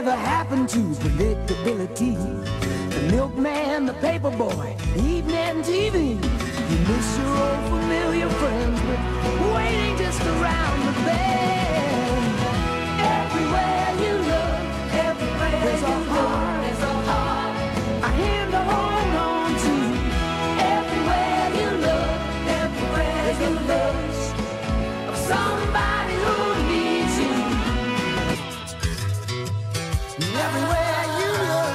whatever happened to predictability? The milkman, the paper boy, evening TV. You miss your old familiar friends, but waiting just around the bend. Everywhere you look, there's a heart, a hand to hold on to. Everywhere you look, there's a love of somebody who needs you. Everywhere you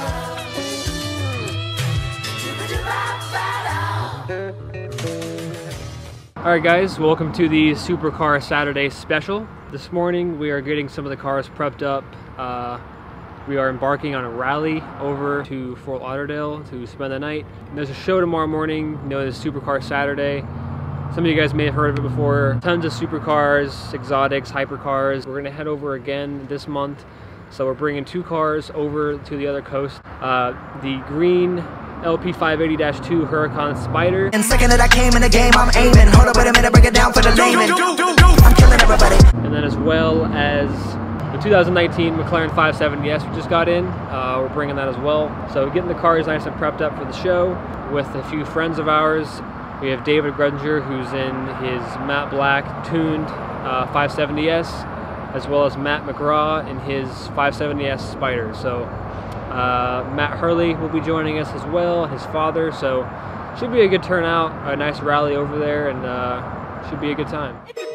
look. Alright guys, welcome to the Supercar Saturday special. This morning we are getting some of the cars prepped up. We are embarking on a rally over to Fort Lauderdale to spend the night. And there's a show tomorrow morning known as Supercar Saturday. Some of you guys may have heard of it before. Tons of supercars, exotics, hypercars. We're gonna head over again this month. So we're bringing 2 cars over to the other coast. The green LP580-2 Huracan Spider. And second that I came in the game, I'm aiming. Hold up, wait a minute, break it down for the layman. I'm killing everybody. And then as well as the 2019 McLaren 570S we just got in. We're bringing that as well. So getting the cars nice and prepped up for the show with a few friends of ours. We have David Gredinger, who's in his matte black tuned 570S, as well as Matt McGraw in his 570S Spider. So Matt Hurley will be joining us as well, his father. So should be a good turnout, a nice rally over there, and should be a good time.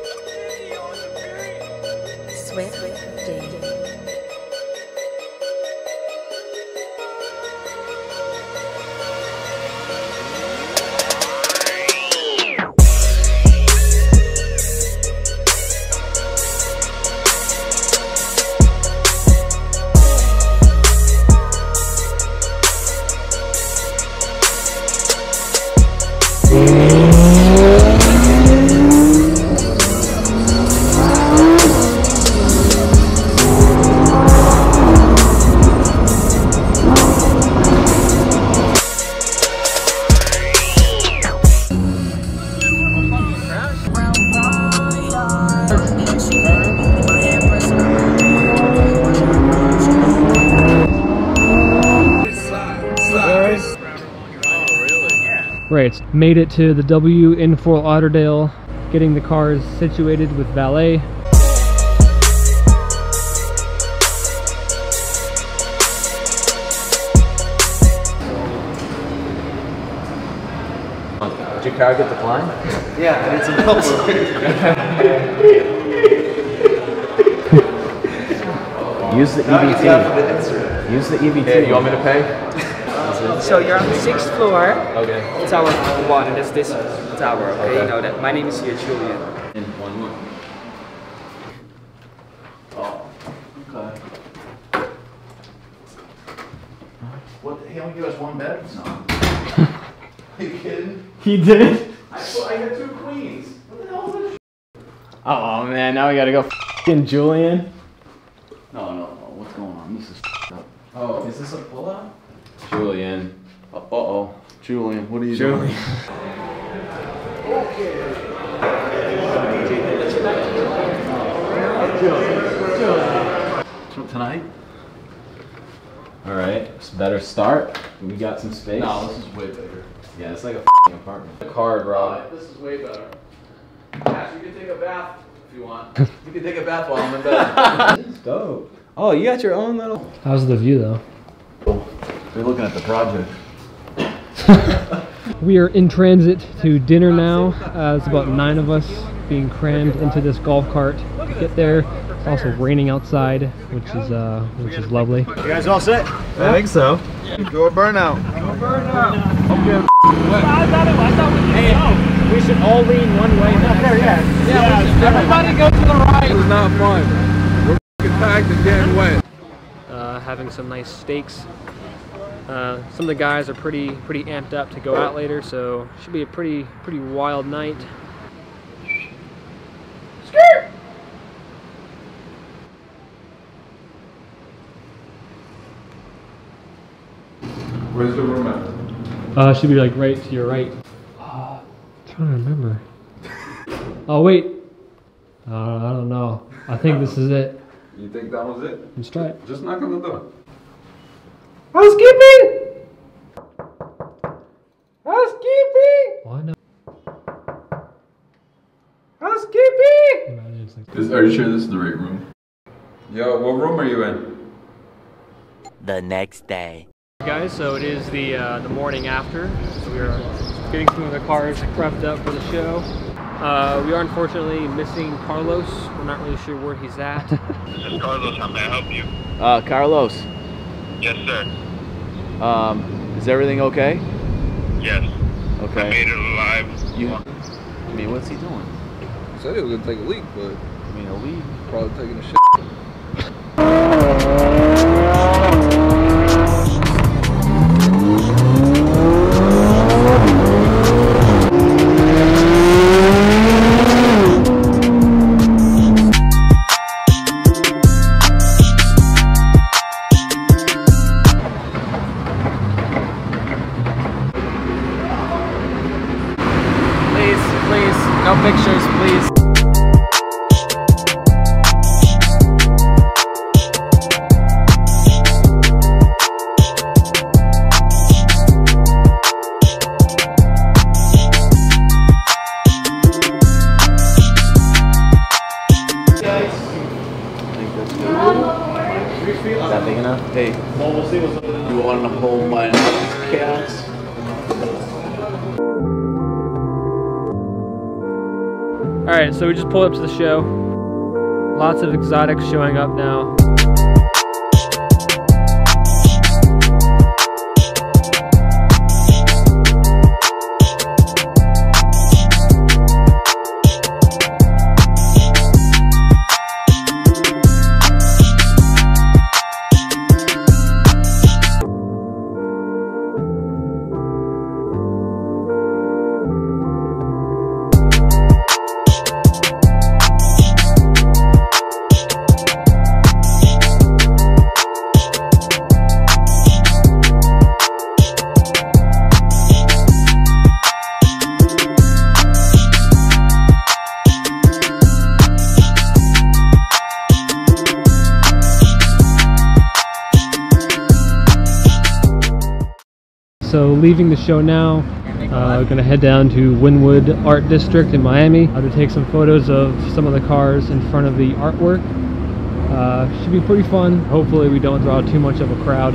Swift Day. Right, made it to the W in Fort Lauderdale, getting the cars situated with valet. Did your car get declined? Yeah, I need some help. Use the EBT. Use the EBT. Hey, you want me to pay? So you're on the 6th floor. Okay. Tower 1, and it's this tower, okay? You know that. My name is here, Julian. In 1 more. Oh, okay. What the hell? Give us 1 bed? No. Are you kidding? He did? I got 2 queens. What the hell is this? Oh man, now we gotta go f***ing Julian. No. What's going on? This is up. Oh, is this a pullout? Julian. Uh-oh. Julian, what are you Julian. doing? Okay. Tonight? Alright, it's a better start. We got some space. No, this is way bigger. Yeah, it's like a f***ing apartment. A card, Rob. This is way better. Cash, you can take a bath if you want. You can take a bath while I'm in bed. It's dope. Oh, you got your own little... How's the view though? We're looking at the project. We are in transit to dinner now. It's about 9 of us being crammed into this golf cart to get there. It's also raining outside, which is lovely. You guys all set? I think so. Go burnout. Okay. Hey, we should all lean one way. Everybody go to the right. It was not fun. We're packed and getting wet. Having some nice steaks. Some of the guys are pretty amped up to go out later, so should be a pretty wild night. Skirt! Where's the room at? Should be like right to your right. I'm trying to remember. Oh wait. I don't know. I think this is it. You think that was it? Let's try it. Just knock on the door. Housekeeping! Housekeeping! Why not? Housekeeping! Are you sure this is the right room? Yo, what room are you in? The next day. Guys, so it is the morning after. So we are getting some of the cars prepped up for the show. We are unfortunately missing Carlos. We're not really sure where he's at. This is Carlos. How may I help you? Carlos. Yes, sir. Is everything okay? Yes. Okay. I made it alive. I mean, what's he doing? He said he was gonna take a leak, but I mean, a leak? probably taking a shit. Please, no pictures, please. Is that big enough? Hey, you want to hold my cats? Alright, so we just pulled up to the show. Lots of exotics showing up now. So leaving the show now, we're going to head down to Wynwood Art District in Miami to take some photos of some of the cars in front of the artwork. Should be pretty fun. Hopefully we don't draw too much of a crowd.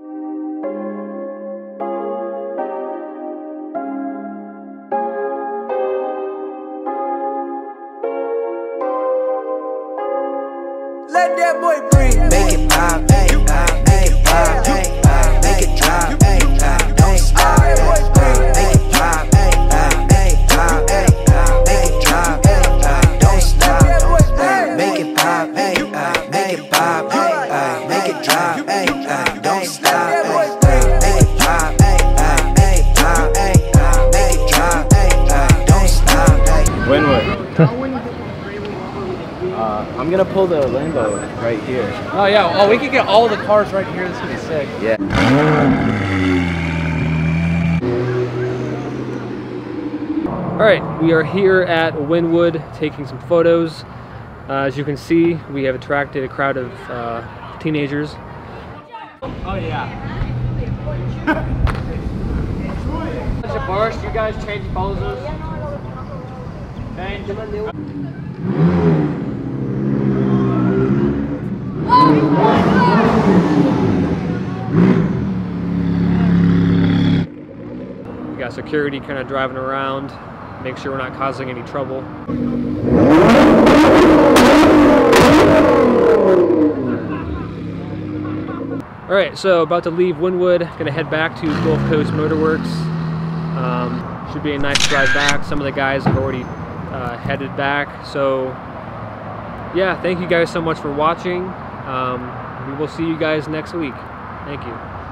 Let that boy breathe. Make it pop, make it pop, make it drop, don't stop. Make it pop, make it pop, make it drop, don't stop. Make it pop, make it pop, make it drop, don't stop. Make it pop, make it pop, make it drop, don't stop. Wynwood. I'm gonna pull the Lambo right here. Oh yeah, oh we could get all the cars right here, this would be sick. Yeah. Alright, we are here at Wynwood taking some photos. As you can see, we have attracted a crowd of teenagers. Oh yeah. First, you guys change poses. We got security kind of driving around, make sure we're not causing any trouble. Alright, so about to leave Wynwood, gonna head back to Gulf Coast Motorworks. Should be a nice drive back. Some of the guys have already headed back. So yeah, thank you guys so much for watching. We will see you guys next week. Thank you.